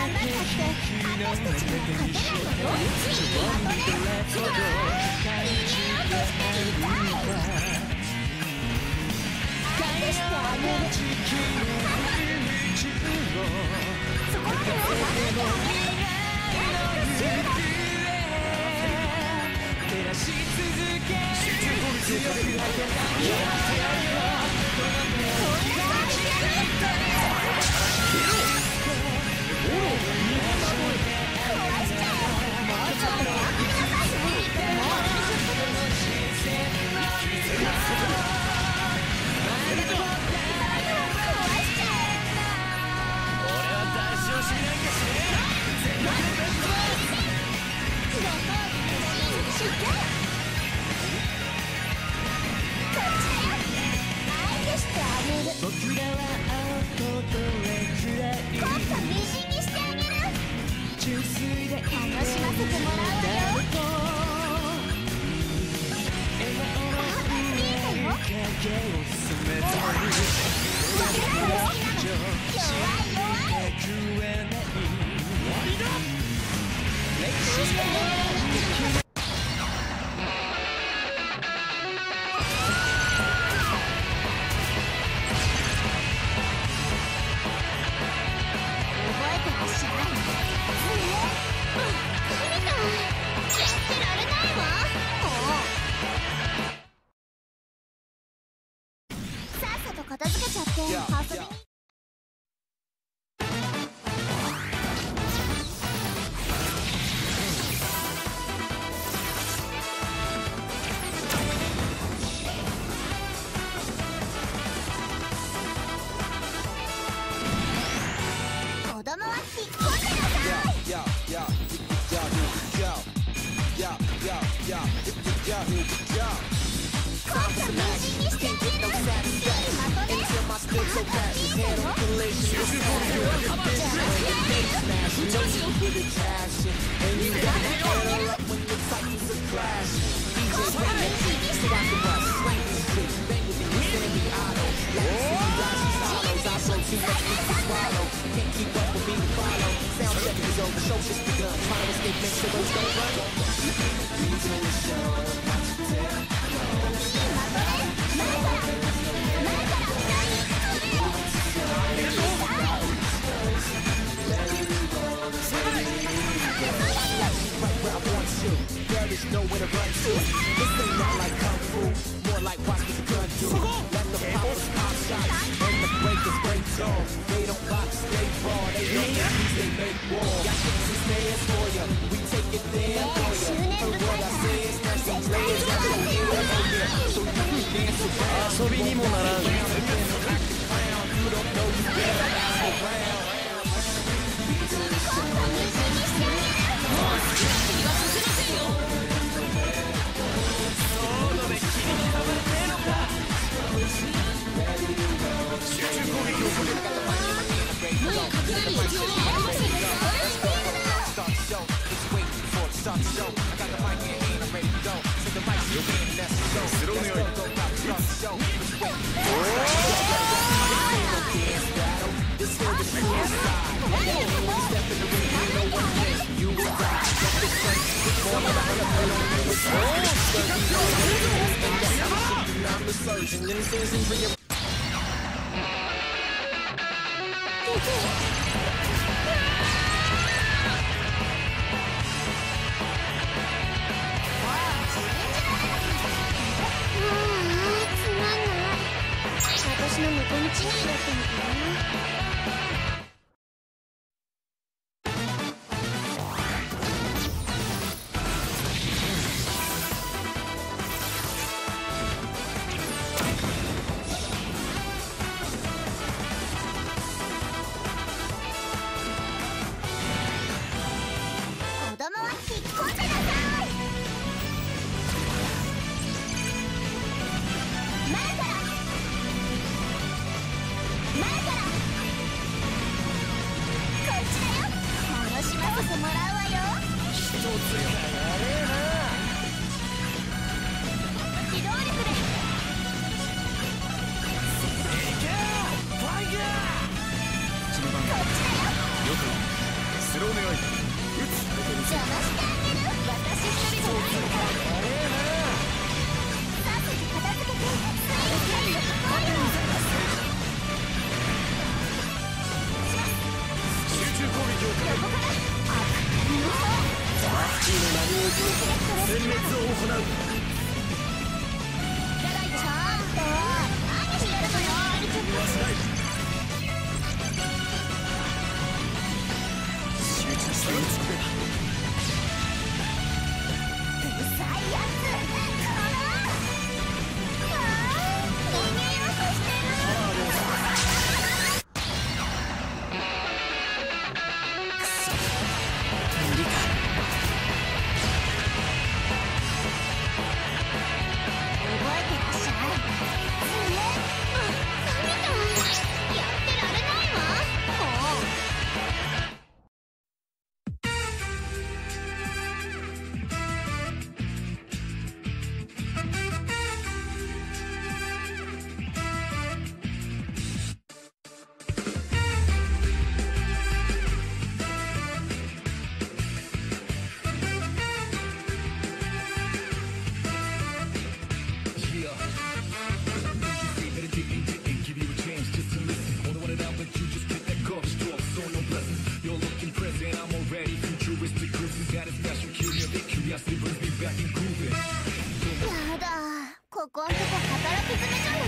遊びにもならん。 私の向こうの違いだったのかな。 殲滅を行う。 ちょっと何してるのよ。 忘れない。集中して打つべだ。 うるさいやつ。逃げようとしてる。 無理か。 覚えてらっしゃい。やってられないわ。もう。やだ、ここんとこ働き詰めじゃない。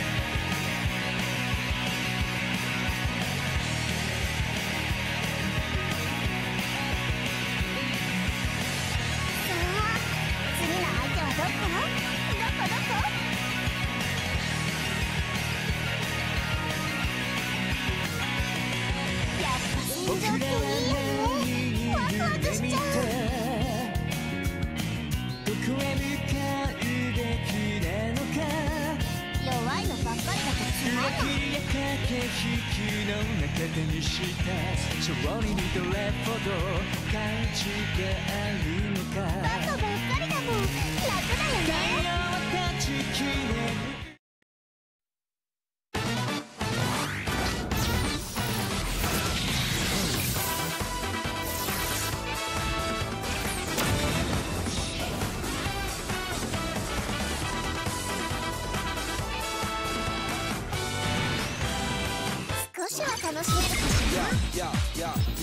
さあ、次の相手はどこ？やっぱ戦場っていいよね。ワクワクしちゃう。 どこへ向かうべきなのか。 弱いのばっかりだとつまんない。 や駆け引きの中手にした勝利にどれほど価値があるのか。 バカばっかりだもん。楽だよね。 断ち切れる。 少しは楽しめるかしら。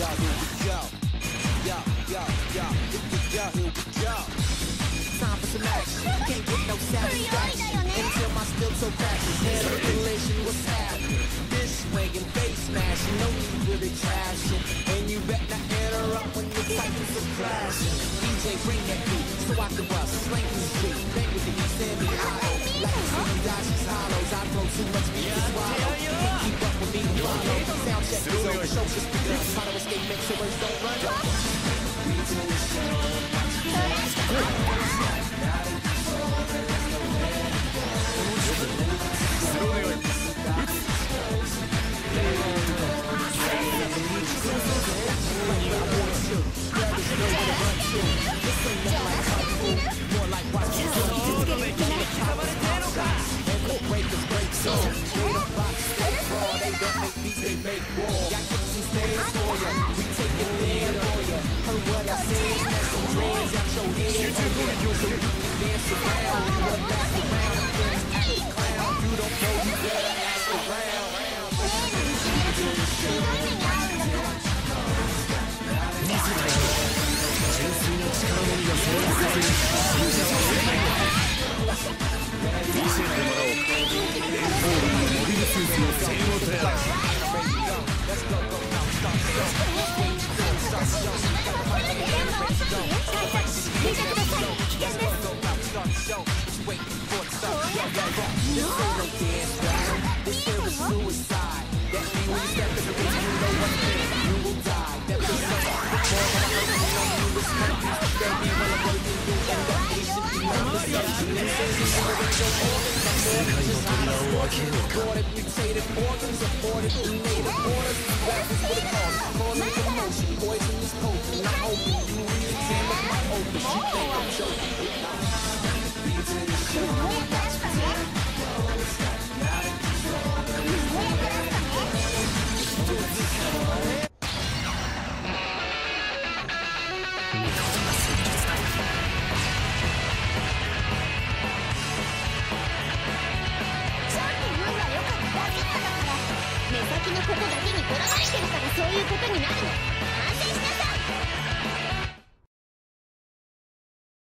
目先のことだけにとらわれてるからそういうことになるの。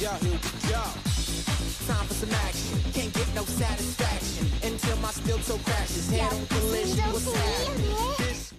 Yeah, here we go. Time for some action. Can't get no satisfaction until my steel toe crashes. Head on collision. What's happening? This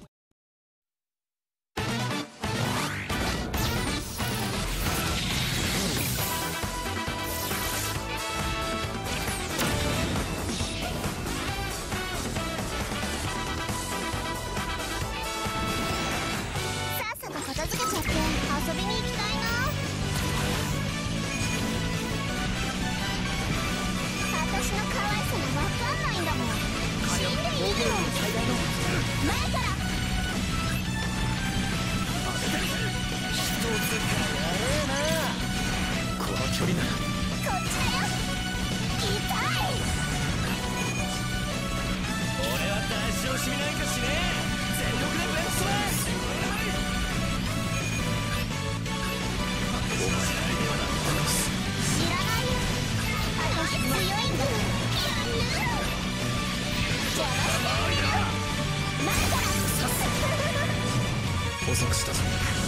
遅くしたぞ。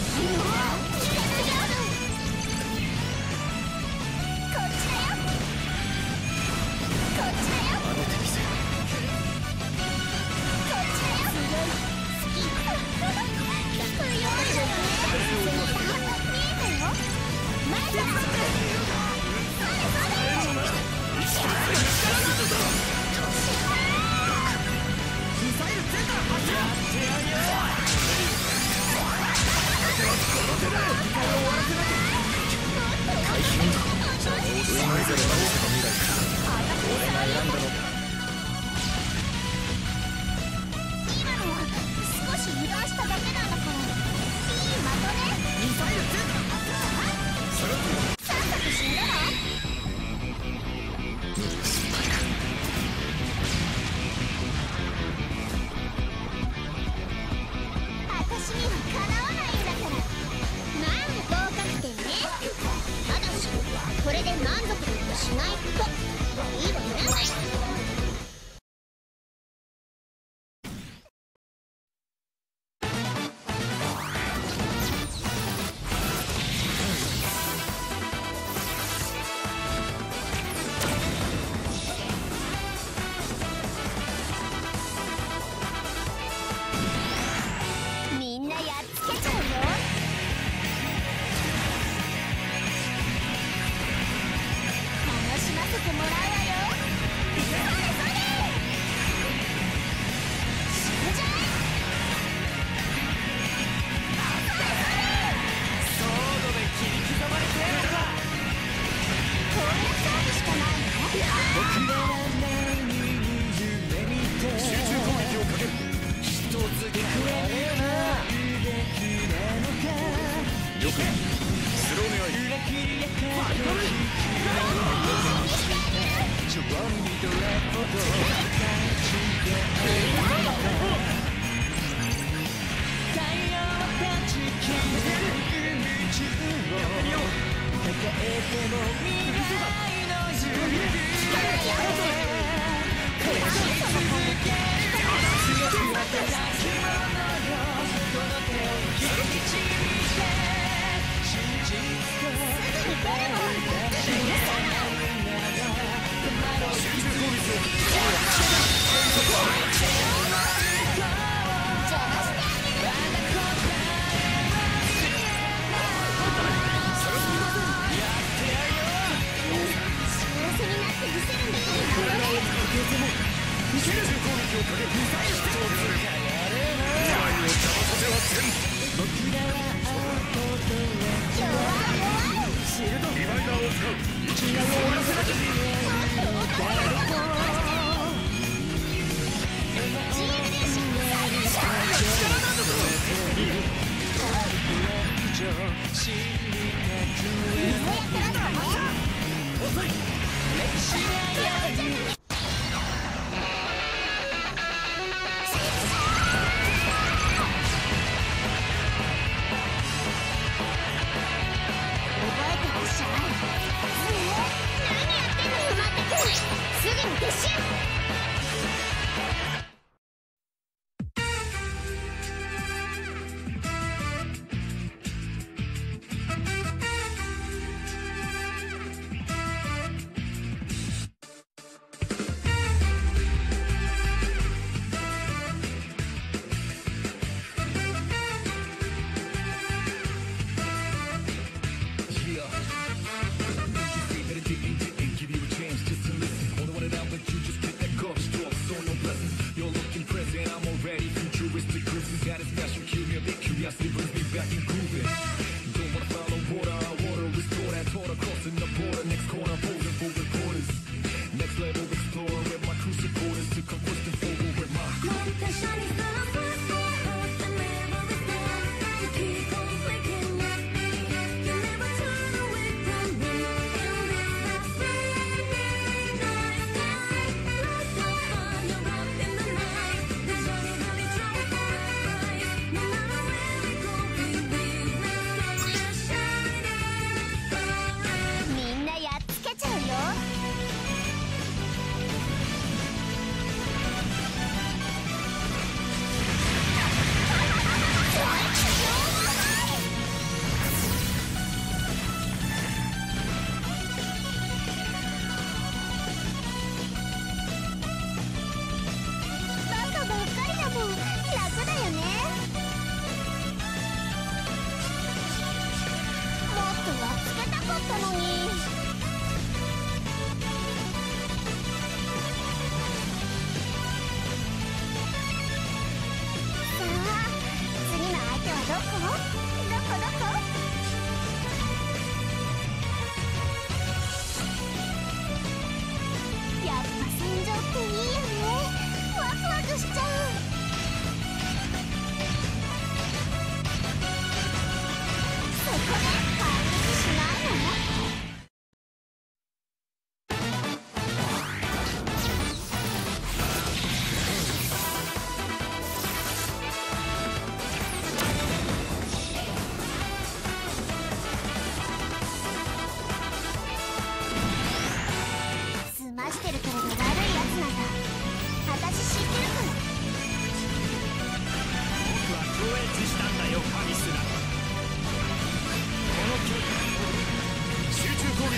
これで満足しないといいわね。みんなやっつけちゃうよ。楽しませてもらうわよ。それそれ死んじゃえ。 ソードで切り刻まれてるのか。 こうやってあるしかないの。 僕らは何に夢見て集中攻撃をかける。 人付けくられないべきなのか。 よくスロー願い。 裏切りやかジョボンにどれほど感じているのか。太陽は断ち切る宇宙を抱えても未来の指悔し続ける強くはたらき者よ。この手を引きちぎって真実と出し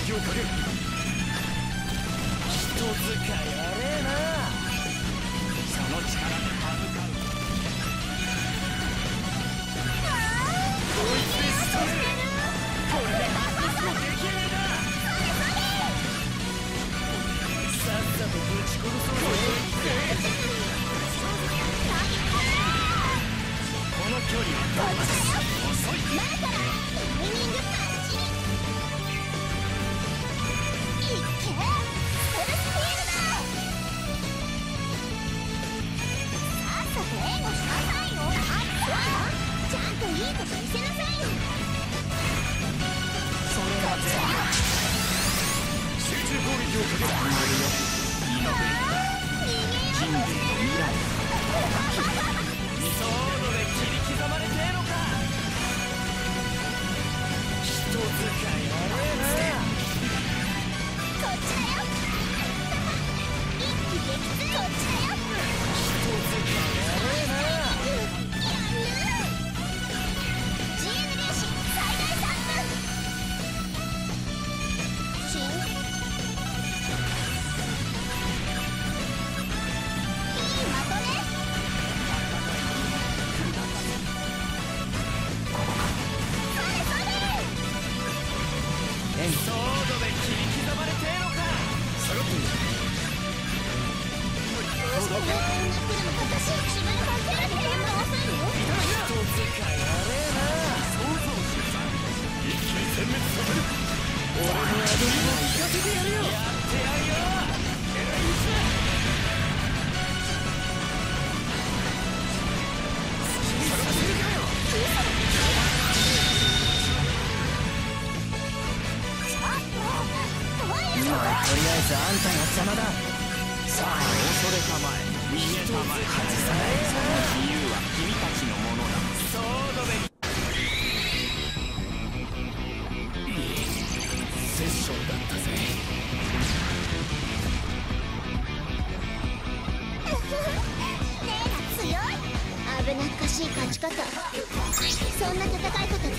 撃をかける。 人使いやれえな。その力で戦う。こいつに仕留める。これでミスの出来上がりだ。さっさとぶち殺そうよ。この距離は遅い。 前からタイミングパンチ。いっけ、フルスピードだ。さっさと援護しなさいよ。そうよ、ちゃんといいとこ見せなさいよ。 それは全部集中攻撃をかける。 イノベーター人類の未来ソードで切り刻まれてえのか。人使いやべえな。 こっちだよ。一気撃墜。こっちだよ。 人使いやべえな。 やる。GM 電子最大3分。チン。いい的ね。それそれ。 ソードで切り刻まれてえのか。 下がっている。 どうしてこんな来るのか。私自分の手で変動するの。 人使いやべえな。 想像しなさい。一気に殲滅させる。 俺のアドリブを聞かせてやるよ。やってやるよ。偉いっす。させるかよ。今はとりあえずあんたが邪魔だ。さあ恐れたまえ。逃げたまえ。外さない。その自由は君たちのものだ。ソードでセッションだったぜ。 ねえが強い。危なっかしい勝ち方。そんな戦い方